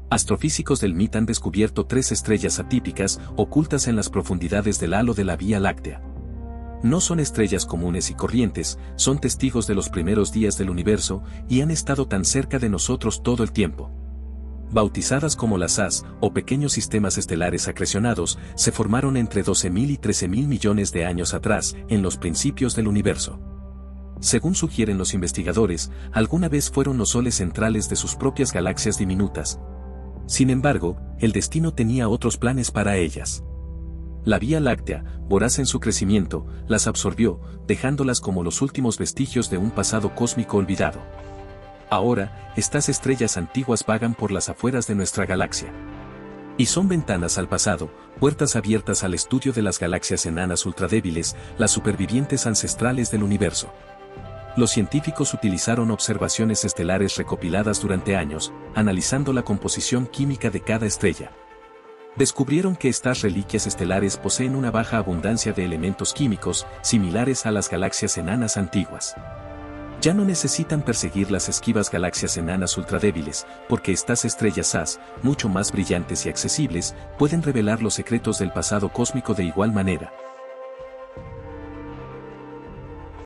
Astrofísicos del MIT han descubierto 3 estrellas atípicas ocultas en las profundidades del halo de la Vía Láctea. No son estrellas comunes y corrientes, son testigos de los primeros días del universo y han estado tan cerca de nosotros todo el tiempo. Bautizadas como las AS, o pequeños sistemas estelares acrecionados, se formaron entre 12.000 y 13.000 millones de años atrás, en los principios del universo. Según sugieren los investigadores, alguna vez fueron los soles centrales de sus propias galaxias diminutas. Sin embargo, el destino tenía otros planes para ellas. La Vía Láctea, voraz en su crecimiento, las absorbió, dejándolas como los últimos vestigios de un pasado cósmico olvidado. Ahora, estas estrellas antiguas vagan por las afueras de nuestra galaxia. Y son ventanas al pasado, puertas abiertas al estudio de las galaxias enanas ultradébiles, las supervivientes ancestrales del universo. Los científicos utilizaron observaciones estelares recopiladas durante años, analizando la composición química de cada estrella. Descubrieron que estas reliquias estelares poseen una baja abundancia de elementos químicos, similares a las galaxias enanas antiguas. Ya no necesitan perseguir las esquivas galaxias enanas ultradébiles, porque estas estrellas AS, mucho más brillantes y accesibles, pueden revelar los secretos del pasado cósmico de igual manera.